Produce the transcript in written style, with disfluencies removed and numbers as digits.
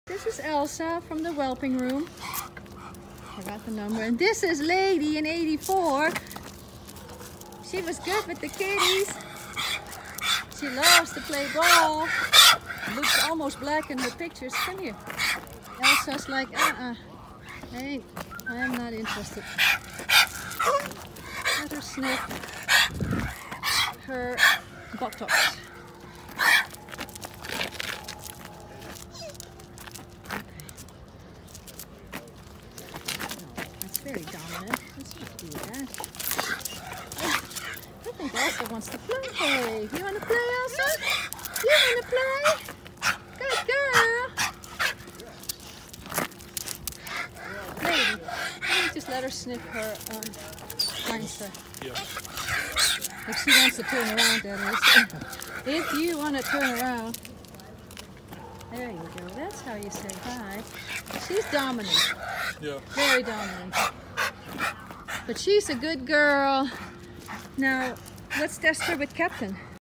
This is Elsa from the whelping room. Forgot the number. And this is Lady in '84. She was good with the kitties. She loves to play ball. Looks almost black in her pictures. Come here. Elsa's like, hey, I am not interested. Let her sniff her buttocks. That's very dominant. Let's not do that. I think Elsa wants to play. You want to play, Elsa? You want to play? Good girl. Lady, maybe just let her sniff her hamster. If she wants to turn around, that is. If you want to turn around. There you go. That's how you say hi. She's dominant. Yeah. Very dominant. But she's a good girl. Now, let's test her with Captain.